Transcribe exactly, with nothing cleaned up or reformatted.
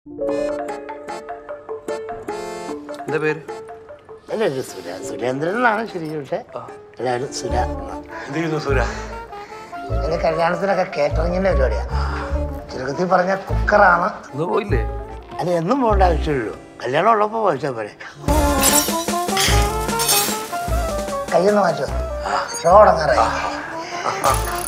എന്താ പേര്? അല്ല സുര സുരേന്ദ്രനാണ് ശരിക്കും. പക്ഷെ എല്ലാവരും സുര. എന്ത് ചെയ്യുന്നു സുര? എന്റെ കല്യാണത്തിനൊക്കെ കേറ്ററിങ്ങിന്റെ പരിപാടിയാ. ചുരുക്കത്തിൽ പറഞ്ഞ കുക്കറാണ്. ഇന്ന് പോയില്ലേ? അത് എന്നും പോകേണ്ട ആവശ്യമുള്ളൂ. കല്യാണം ഉള്ളപ്പോ പോയിച്ചാ പോലെ. കയ്യൊന്ന് മാറ്റോ ഷോ തുടങ്ങാറായി.